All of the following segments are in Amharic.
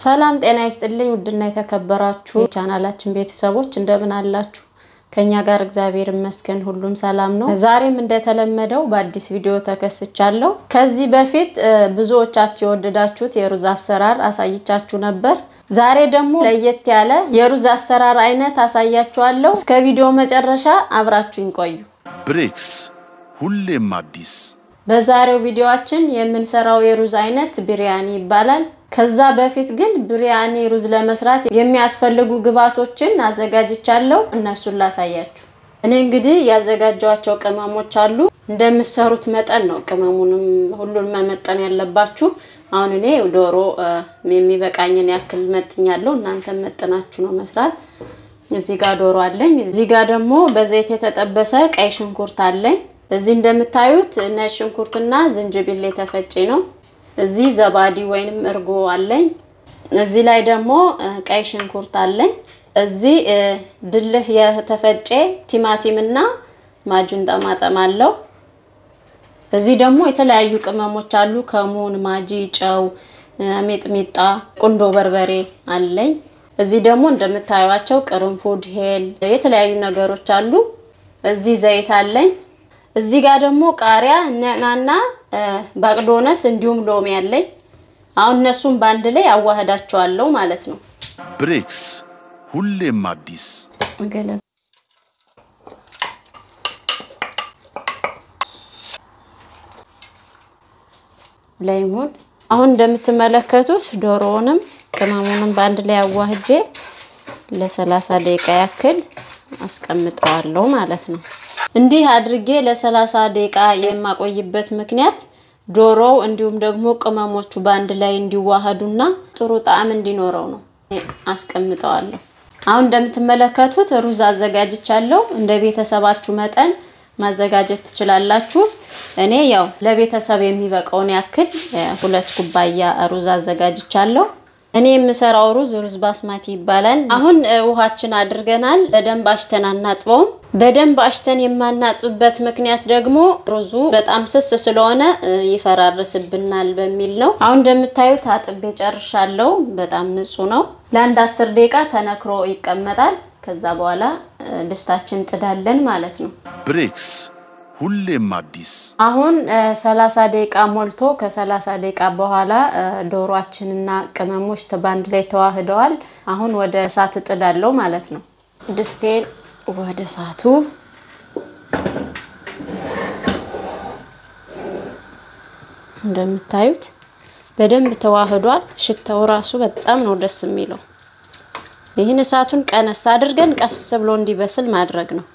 ሰላም ጤና ይስጥልኝ ውድና የተከበራችሁ ቻናላችን ቤተሰቦች እንደምን አላችሁ ከኛ ጋር እግዚአብሔር ይመስገን ሁሉም ሰላም ነው ዛሬም እንደተለመደው በአዲስ ቪዲዮ ተከስቻለሁ ከዚህ በፊት ብዙዎቻችሁ ወደዳችሁት የሩዝ አሰራር አሳይቻችሁ ነበር ዛሬ ደግሞ ለየት ያለ የሩዝ አሰራር አይነት አሳያችኋለሁ እስከ ቪዲዮ መጨረሻ አብራችሁኝ ቆዩ ብሬክስ ሁሌም አዲስ በዛሬው ቪዲዮአችን የምንሰራው የሩዝ አይነት ቢሪያኒ ይባላል ከዛ በፊት ግን ቢሪያኒ ሩዝ ለመስራት የሚያስፈልጉ ግብአቶችን አዘጋጅቻለሁ እነሱን ላሳያችሁ እኔ እንግዲህ ያዘጋጇቸው ቅመሞች አሉ እንደምትሰሩት መጠን ነው ቅመሙንም ሁሉን መመጠን ያለባችሁ አሁን እኔ ዶሮ የሚበቃኝን ያክል መጥኛለሁ እናንተ መጥናችሁ ነው መስራት እዚህ ጋር ዶሮ አለኝ እዚህ ጋር ደግሞ በዘይት የተጠበሰ ቀይ ሽንኩርት አለኝ እዚህ እንደምታዩት ነጭ ሽንኩርትና ዝንጅብል የተፈጨ ነው እዚህ ዘባዲ ወይንም እርጎ አለኝ እዚህ ላይ ደግሞ ቀይ ሽንኩርት አለኝ እዚህ ድልህ የተፈጨ ቲማቲምና ማጁን ጠማጠም አለው እዚህ ደግሞ የተለያዩ ቅመሞች አሉ ከሙን ማጂ ጨው ሚጥሚጣ ቁንዶ በርበሬ አለኝ እዚህ ደግሞ እንደምታዩዋቸው ቅርንፉድ ሄል የተለያዩ ነገሮች አሉ እዚህ ዘይት አለኝ እዚህ ጋር ደግሞ ቃሪያ ነናና ባቅዶነስ እንዲሁም ሎሚ ያለኝ አሁን እነሱን ባንድ ላይ አዋህዳቸዋለሁ ማለት ነው ብሬክስ ሁሌም አዲስ ገለብ ላይሞን አሁን እንደምትመለከቱት ዶሮውንም ቅመሙንም ባንድ ላይ አዋህጄ ለ30 ደቂቃ ያክል አስቀምጣለሁ ማለት ነው እንዲህ አድርጌ ለ30 ደቂቃ የማቆይበት ምክንያት ዶሮው እንዲሁም ደግሞ ቅመሞቹ ባንድ ላይ እንዲዋሃዱና ጥሩ ጣዕም እንዲኖረው ነው አስቀምጣለሁ አሁን እንደምትመለከቱት ሩዝ አዘጋጅቻለሁ እንደ ቤተሰባችሁ መጠን ማዘጋጀት ትችላላችሁ እኔ ያው ለቤተሰብ የሚበቃውን ያክል 2 ኩባያ ሩዝ አዘጋጅቻለሁ እኔ የምሰራው ሩዝ ባስማቲ ይባላል አሁን ውሃችን አድርገናል በደንብ አሽተን አናጥበውም በደንብ አሽተን የማናጥብበት ምክንያት ደግሞ ሩዙ በጣም ስስ ስለሆነ ይፈራርስብናል በሚል ነው አሁን እንደምታዩት አጥቤ ጨርሻለሁ በጣም ንጹህ ነው ለአንድ 10 ደቂቃ ተነክሮ ይቀመጣል ከዛ በኋላ ድስታችን ጥዳለን ማለት ነው ብሬክስ ሁሌም አዲስ አሁን 30 ደቂቃ ሞልቶ ከ30 ደቂቃ በኋላ ዶሮአችንና ቅመሞች ተባንድ ላይ ተዋህደዋል አሁን ወደ እሳት ጥዳለው ማለት ነው ድስቴን ወደ እሳቱ እንደምታዩት በደንብ ተዋህዷል ሽታው ራሱ በጣም ነው ደስ የሚለው ይሄን እሳቱን ቀነስ አድርገን ቀስ ብሎ እንዲበስል ማድረግ ነው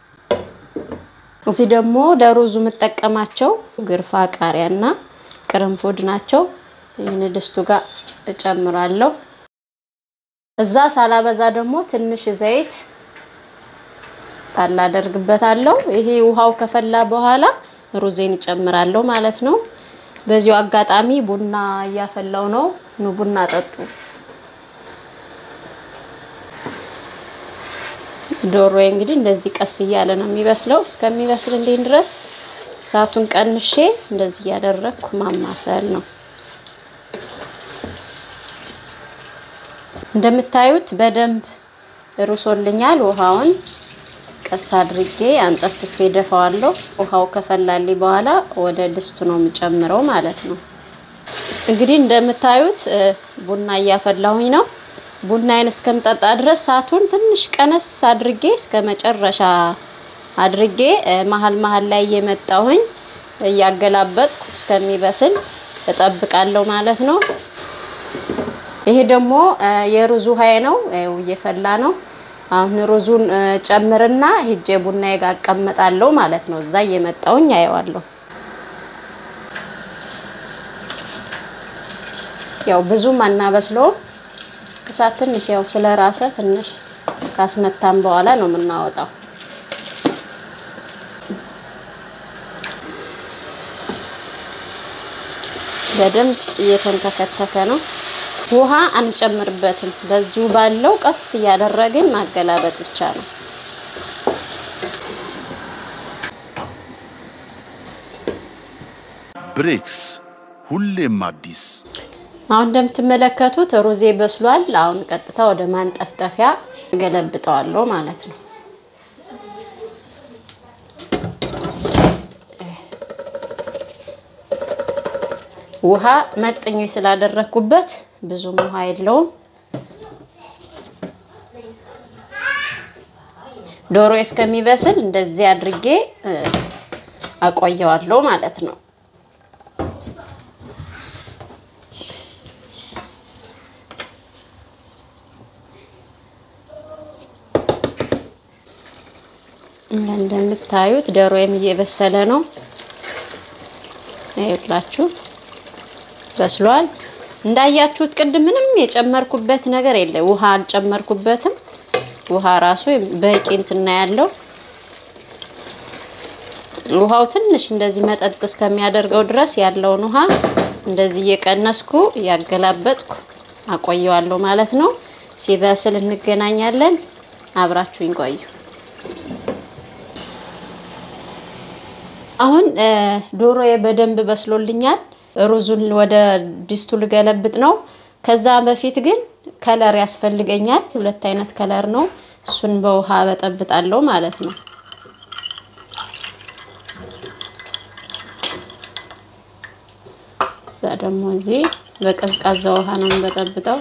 እዚህ ደግሞ ለሩዙ መጠቀማቸው ግርፋ ቃሪያና ቅርንፉድ ናቸው ይሄን ድስቱ ጋር እጨምራለሁ እዛ ሳላበዛ ደግሞ ትንሽ ዘይት ታላ አደርግበታለሁ ይሄ ውሃው ከፈላ በኋላ ሩዜን እጨምራለሁ ማለት ነው በዚሁ አጋጣሚ ቡና ያፈላው ነው ቡና ጠጡ ዶሮ እንግዲህ እንደዚህ ቀስ ይያለ ነው የሚበስለው እስከሚበስልልኝ ድረስ እሳቱን ቀንሼ እንደዚህ ያደረኩ ማማሰል ነው እንደምታዩት በደንብ ሩሶልኛል ውሃውን ቀስ አድርጌ አንጠፍጥፌ ደፋዋለሁ ውሃው ከፈላልኝ በኋላ ወደ ድስቱ ነው የምጨምረው ማለት ነው እንግዲህ እንደምታዩት ቡና ያፈላሁኝ ነው ቡናዬን እስከምጠጣ ድረስ ሳቱን ትንሽ ቀነስ አድርጌ እስከመጨረሻ አድርጌ መሃል ላይ የመጣሁኝ ያገላበጥኩ እስከሚበስል ተጠብቃለሁ ማለት ነው ይሄ ደግሞ የሩዝ ውሃዬ ነው እየፈላ ነው አሁን ሩዙን ጨምርና ሄጄ ቡናዬ ጋር አቀመጣለሁ ማለት ነው እዛ የመጣሁኝ አየዋለሁ ያው ብዙም አናበስለው እሳት ትንሽ ያው ስለራሰ ትንሽ ካስመታን በኋላ ነው የምናወጣው በደንብ እየተንተከተከ ነው ውሃ አንጨምርበትም በዚሁ ባለው ቀስ ያደረግን ማገላበጥ ብቻ ነው ብሬክስ ሁሌም አዲስ አሁን እንደምትመለከቱት ሩዜ በስሏል አሁን ቀጥታ ወደ ማንጠፍጠፊያ ገለብጠዋለሁ ማለት ነው ውሃ መጥኜ ስላደረኩበት ብዙ ውሃ የለውም ዶሮ እስከሚበስል እንደዚህ አድርጌ አቆየዋለሁ ማለት ነው እንደምታዩት ዶሮዬም እየበሰለ ነው አይላችሁ በስሏል እንዳያችሁት ቅድም ምንም የጨመርኩበት ነገር የለም ውሃ አልጨመርኩበትም ውሃ ራሱ በቂ እንትና ያለው ውሃው ትንሽ እንደዚህ መጠጥ እስከሚያደርገው ድረስ ያለውን ውሃ እንደዚህ እየቀነስኩ ያገላበጥኩ አቆየዋለሁ ማለት ነው ሲበስል እንገናኛለን አብራችሁኝ ቆዩ አሁን ዶሮዬ በደንብ በስሎልኛል ሩዙን ወደ ድስቱ ልገለብጥ ነው ከዛ በፊት ግን ከለር ያስፈልገኛል ሁለት አይነት ከለር ነው እሱን በውሃ በጠብጣለሁ ማለት ነው ደግሞ እዚህ በቀዝቃዛ ውሃ ነው በጠብጠው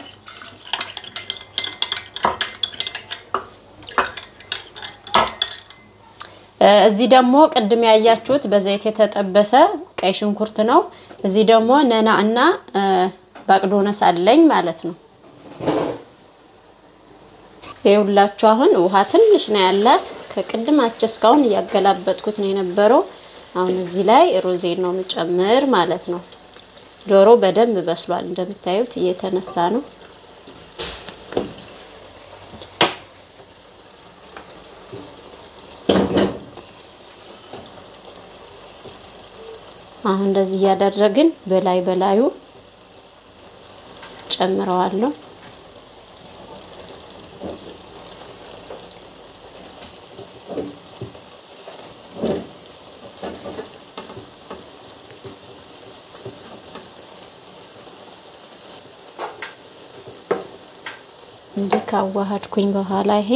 እዚህ ደግሞ ቅድም ያያችሁት በዘይት የተጠበሰ ቀይ ሽንኩርት ነው እዚህ ደግሞ ነናና ባቅዶነስ አለኝ ማለት ነው ይኸውላችሁ አሁን ውሃ ትንሽ ነው ያላት ከቅድም አስጨስካውን ያገላበጥኩት ነው የነበረው አሁን እዚህ ላይ ሩዜን ነው መጨመር ማለት ነው ዶሮ በደንብ በስሏል እንደምታዩት እየተነሳ ነው አሁን እንደዚህ ያደረግን በላዩ ጨምረዋለሁ እንዲህ ካዋሃድኩኝ በኋላ ይሄ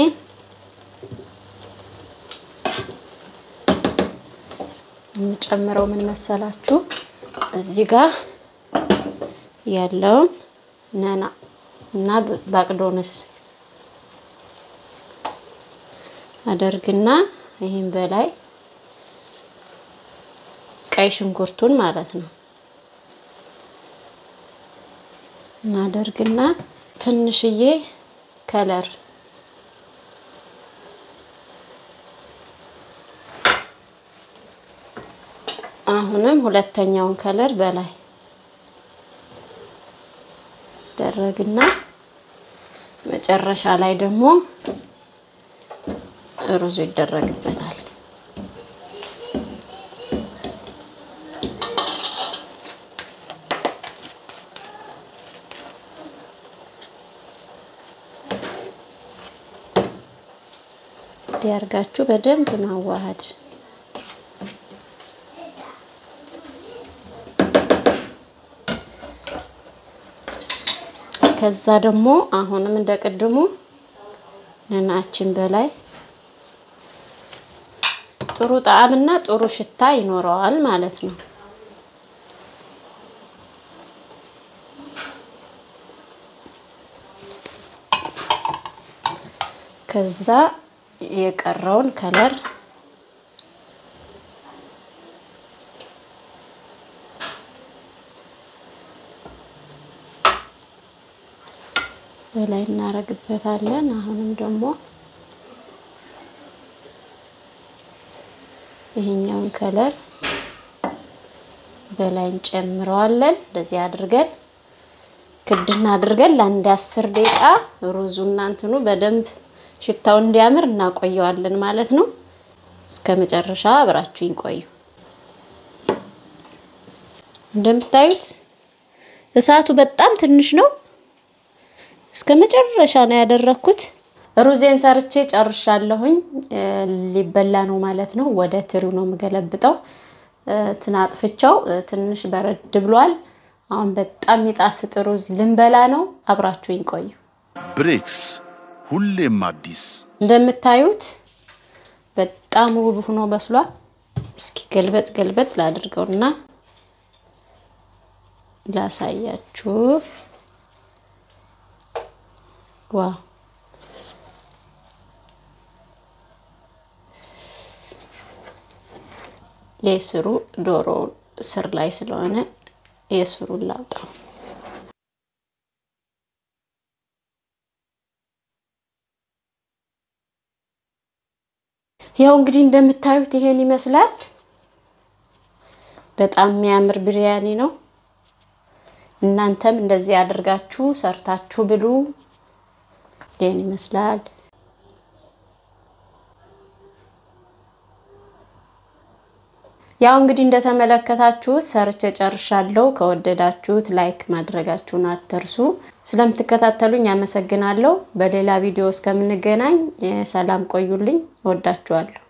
እንጨምረው ምን መሰላችሁ እዚህ ጋር ያለው ነና እና ባቅዶነስ አደርግና ይሄን በላይ ቀይ ሽንኩርቱን ማለት ነው እናደርግና ትንሽዬ ከለር አሁንም ሁለተኛውን ከለር በላይ ደረግና መጨረሻ ላይ ደግሞ ሩዝ ይደረግበታል ዲያርጋችሁ በደንብ ማዋሃድ ከዛ ደግሞ አሁንም እንደቀድሙ ነናችን በላይ ጥሩ ጣዕምና ጥሩ ሽታ ይኖረዋል ማለት ነው ከዛ የቀረውን ከለር በላይ እናረግበታለን አሁንም ደግሞ ይሄኛውን ከለር በላይ እንጨምረዋለን እንደዚህ አድርገን ክድና አድርገን ለአንድ 10 ደቂቃ ሩዙና እንትኑ በደንብ ሽታው እንዲያምር እናቆየዋለን ማለት ነው እስከመጨረሻ አብራችሁኝ ቆዩ እንደምታዩት እሳቱ በጣም ትንሽ ነው እስከመጨረሻ ነው ያደረኩት ሩዜን ሰርቼ ጨርሻለሁኝ ሊበላ ነው ማለት ነው ወደ ትሪው ነው መገለብጠው ትናጥፍቻው ትንሽ በረድ ብሏል አሁን በጣም የሚጣፍጥ ሩዝ ልንበላ ነው አብራችሁኝ ቆዩ ብሬክስ ሁሌም አዲስ እንደምታዩት በጣም ውብ ሆኖ በስሏል እስኪ ገልበጥ ላድርገውና ላሳያችሁ ዋው የስሩ ዶሮ ስር ላይ ስለሆነ የስሩን ላውጣው ያው እንግዲህ እንደምታዩት ይሄን ይመስላል በጣም የሚያምር ብሪያኒ ነው እናንተም እንደዚህ አድርጋችሁ ሰርታችሁ ብሉ ይሄን ይመስላል ያው እንግዲህ እንደተመለከታችሁት ሰርቼ ጨርሻለሁ ከወደዳችሁት ላይክ ማድረጋችሁን አትርሱ ስለምትከታተሉኝ አመሰግናለሁ በሌላ ቪዲዮ እስከምንገናኝ ሰላም ቆዩልኝ ወዳችኋለሁ